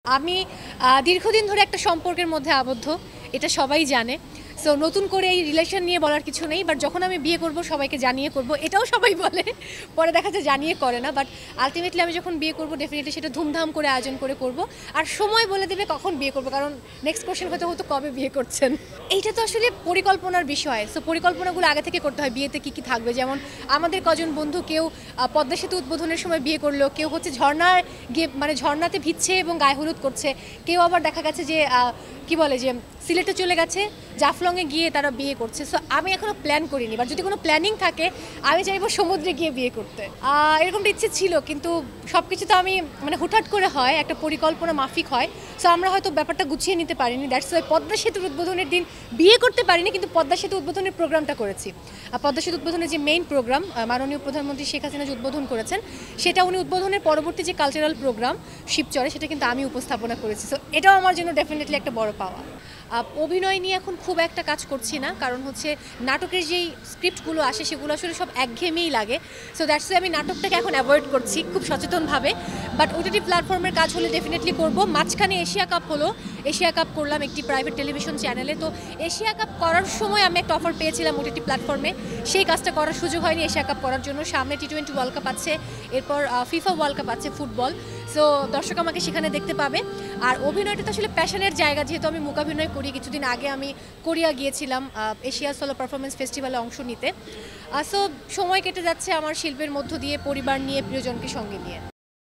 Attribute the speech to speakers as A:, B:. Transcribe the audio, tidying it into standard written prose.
A: আমি দীর্ঘদিন ধরে একটা সম্পর্কের মধ্যে আবদ্ধ, এটা সবাই জানে। সো নতুন করে এই রিলেশন নিয়ে বলার কিছু নেই, বাট যখন আমি বিয়ে করব সবাইকে জানিয়ে করব, এটাও সবাই বলে। পরে দেখা যায় জানিয়ে করে না, বাট আলটিমেটলি আমি যখন বিয়ে করব ডেফিনেটলি সেটা ধুমধাম করে আয়োজন করে করব। আর সময় বলে দেবে কখন বিয়ে করব, কারণ নেক্সট কোশ্চেন হয়তো কবে বিয়ে করছেন। এইটা তো আসলে পরিকল্পনার বিষয়। সো পরিকল্পনাগুলো আগে থেকে করতে হয়, বিয়েতে কী কী থাকবে। যেমন আমাদের কজন বন্ধু কেউ পদ্মা সেতু উদ্বোধনের সময় বিয়ে করলো, কেউ হচ্ছে ঝর্ণার গিয়ে মানে ঝর্ণাতে ভিজছে এবং গায়ে হলুদ করছে, কেউ আবার দেখা গেছে যে কি বলে যে সিলেটে চলে গেছে, জাফলংয়ে গিয়ে তারা বিয়ে করছে। সো আমি এখনও প্ল্যান করিনি, বাট যদি কোনো প্ল্যানিং থাকে আমি চাইবো সমুদ্রে গিয়ে বিয়ে করতে। এরকমটা ইচ্ছে ছিল, কিন্তু সব কিছু তো আমি মানে হুটহাট করে হয়, একটা পরিকল্পনা মাফিক হয়। সো আমরা হয়তো ব্যাপারটা গুছিয়ে নিতে পারিনি, দ্যাটস ওয়াই পদ্মা সেতুর উদ্বোধনের দিন বিয়ে করতে পারিনি, কিন্তু পদ্মা সেতু উদ্বোধনের প্রোগ্রামটা করেছি। পদ্মা সেতু উদ্বোধনের যে মেইন প্রোগ্রাম মাননীয় প্রধানমন্ত্রী শেখ হাসিনা যে উদ্বোধন করেছেন, সেটা উনি উদ্বোধনের পরবর্তী যে কালচারাল প্রোগ্রাম শিবচরে, সেটা কিন্তু আমি উপস্থাপনা করেছি। সো এটাও আমার জন্য ডেফিনেটলি একটা বড় পাওয়া। অভিনয় নিয়ে এখন খুব একটা কাজ করছি না, কারণ হচ্ছে নাটকের যেই স্ক্রিপ্টগুলো আসে সেগুলো আসলে সব একঘেয়েমেই লাগে। সো দ্যাটস ওয়াই আমি নাটকটাকে এখন অ্যাভয়েড করছি খুব সচেতনভাবে। বাট ওটিটি প্ল্যাটফর্মের কাজ হলে ডেফিনেটলি করব। মাঝখানে এশিয়া কাপ হলো, এশিয়া কাপ করলাম একটি প্রাইভেট টেলিভিশন চ্যানেলে। তো এশিয়া কাপ করার সময় আমি একটা অফার পেয়েছিলাম ওটিটি প্ল্যাটফর্মে, সেই কাজটা করার সুযোগ হয়নি এশিয়া কাপ করার জন্য। সামনে টি-20 ওয়ার্ল্ড কাপ আছে, এরপর ফিফা ওয়ার্ল্ড কাপ আছে ফুটবল। সো দর্শক আমাকে সেখানে দেখতে পাবে। আর অভিনয়টা তো আসলে প্যাশনের জায়গা, যেহেতু আমি মূকাভিনয় করি। কিছুদিন আগে আমি কোরিয়া গিয়েছিলাম এশিয়া সোলো পারফরমেন্স ফেস্টিভ্যালে অংশ নিতে। সো সময় কেটে যাচ্ছে আমার শিল্পের মধ্য দিয়ে, পরিবার নিয়ে, প্রিয়জনকে সঙ্গে নিয়ে।